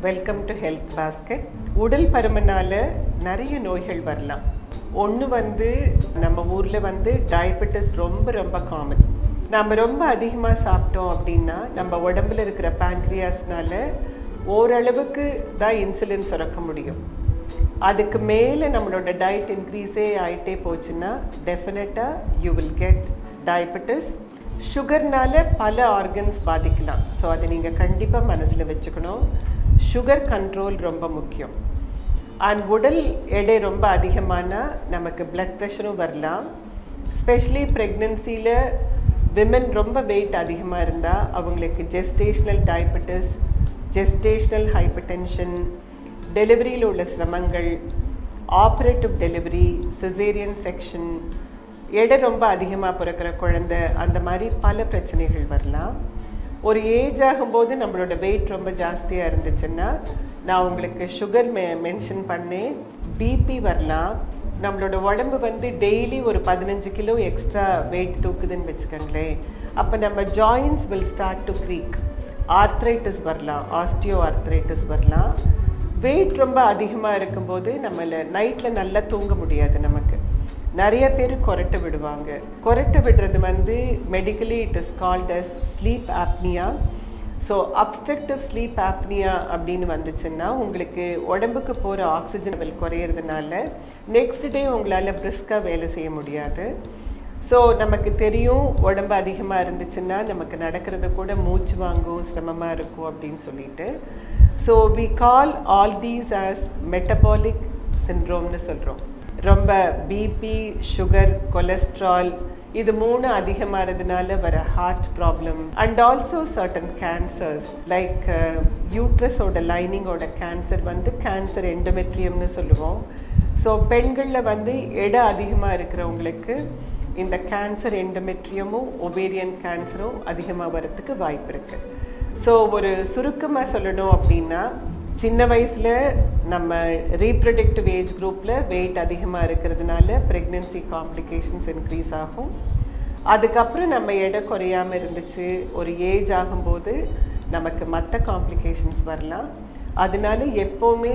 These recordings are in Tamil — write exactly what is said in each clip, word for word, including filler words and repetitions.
Welcome to health basket. உடல் பருமனால நிறைய நோய்கள் வரலாம். ஒன்று வந்து நம்ம ஊரில் வந்து டயபெட்டிஸ் ரொம்ப ரொம்ப காமன். நம்ம ரொம்ப அதிகமாக சாப்பிட்டோம் அப்படின்னா நம்ம உடம்புல இருக்கிற பேன்க்ரியாஸ்னால ஓரளவுக்கு தான் இன்சுலின் சுரக்க முடியும். அதுக்கு மேலே நம்மளோட டயட் இன்க்ரீஸே ஆகிட்டே போச்சுன்னா டெஃபினட்டாக யூ வில் கெட் டயபெட்டிஸ். சுகர்னால பல ஆர்கன்ஸ் பாதிக்கலாம். ஸோ அதை நீங்கள் கண்டிப்பாக மனசில் வச்சுக்கணும். சுகர் கண்ட்ரோல் ரொம்ப முக்கியம். அண்ட் உடல் எடை ரொம்ப அதிகமானால் நமக்கு பிளட் ப்ரெஷரும் வரலாம். ஸ்பெஷலி ப்ரெக்னென்சியில் விமன் ரொம்ப வெயிட் அதிகமாக இருந்தால் அவங்களுக்கு ஜெஸ்டேஷ்னல் டயபெட்டிஸ், ஜெஸ்டேஷ்னல் ஹைப்பர்டென்ஷன், டெலிவரியில் உள்ள சிரமங்கள், ஆப்ரேட்டிவ் டெலிவரி, சிசேரியன் செக்ஷன், எடை ரொம்ப அதிகமாக பிறக்கிற குழந்தை, அந்த மாதிரி பல பிரச்சனைகள் வரலாம். ஒரு ஏஜ் ஆகும்போது நம்மளோட வெயிட் ரொம்ப ஜாஸ்தியாக இருந்துச்சுன்னா நான் உங்களுக்கு சுகர் மெ மென்ஷன் பண்ணேன், பிபி வரலாம். நம்மளோட உடம்பு வந்து டெய்லி ஒரு பதினஞ்சு கிலோ எக்ஸ்ட்ரா வெயிட் தூக்குதுன்னு வச்சுக்கோங்களேன். அப்போ நம்ம joints will start to creak. Arthritis வரலாம், ஆஸ்டியோ ஆர்த்ரைட்டிஸ் வரலாம். வெயிட் ரொம்ப அதிகமாக இருக்கும்போது நம்மள நைட்டில் நல்லா தூங்க முடியாது. நமக்கு நிறைய பேர் கொரட்டை விடுவாங்க. கொரட்டை விடுறது வந்து medically it is called as sleep apnea. So obstructive sleep apnea அப்படின்னு வந்துச்சுன்னா உங்களுக்கு உடம்புக்கு போகிற ஆக்சிஜன் லெவல் குறையிறதுனால நெக்ஸ்ட் டே உங்களால் பிரிஸ்காக வேலை செய்ய முடியாது. ஸோ நமக்கு தெரியும் உடம்பு அதிகமாக இருந்துச்சுன்னா நமக்கு நடக்கிறது கூட மூச்சு வாங்கும், சிரமமாக இருக்கும் அப்படின்னு சொல்லிட்டு. So we call all these as metabolic சிண்ட்ரோம்னு சொல்கிறோம். ரொம்ப பிபி, சுகர், கொலஸ்ட்ரால் இது மூணு அதிகமாகிறதுனால வர heart problem and also certain cancers like யூட்ரஸோட லைனிங்கோட கேன்சர் வந்து கேன்சர் எண்டோமெட்ரியம்னு சொல்லுவோம். ஸோ பெண்களில் வந்து எடை அதிகமாக இருக்கிறவங்களுக்கு இந்த கேன்சர் எண்டோமெட்ரியமும் ஒவேரியன் கேன்சரும் அதிகமாக வரத்துக்கு வாய்ப்பு இருக்குது. ஸோ ஒரு சுருக்கமாக சொல்லணும் அப்படின்னா சின்ன வயசில் நம்ம ரீப்ரொடக்டிவ் ஏஜ் குரூப்பில் வெயிட் அதிகமாக இருக்கிறதுனால ப்ரெக்னென்சி காம்ப்ளிகேஷன்ஸ் இன்க்ரீஸ் ஆகும். அதுக்கப்புறம் நம்ம எடை குறையாமல் இருந்துச்சு, ஒரு ஏஜ் ஆகும்போது நமக்கு மற்ற காம்ப்ளிகேஷன்ஸ் வரலாம். அதனால எப்போவுமே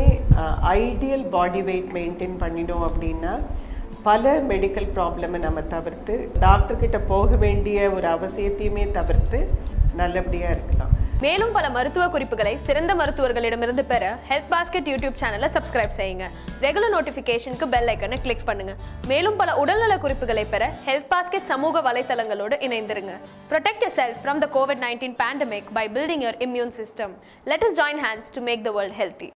ஐடியல் பாடி வெயிட் மெயின்டைன் பண்ணினோம் அப்படின்னா பல மெடிக்கல் ப்ராப்ளமை நம்ம தவிர்த்து டாக்டர்கிட்ட போக வேண்டிய ஒரு அவசியத்தையுமே தவிர்த்து நல்லபடியாக இருக்கலாம். மேலும் பல மருத்துவ குறிப்புகளை சிறந்த மருத்துவர்களிடமிருந்து பெற ஹெல்த் பாஸ்கெட் யூடியூப் சேனலை சப்ஸ்கிரைப் செய்யுங்க. ரெகுலர் நோட்டிஃபிகேஷனுக்கு பெல் ஐக்கனை கிளிக் பண்ணுங்க. மேலும் பல உடல்நல குறிப்புகளை பெற ஹெல்த் பாஸ்கெட் சமூக வலைத்தளங்களோடு இணைந்திருங்க. Protect yourself from the COVID nineteen pandemic by building your immune system. Let us join hands to make the world healthy.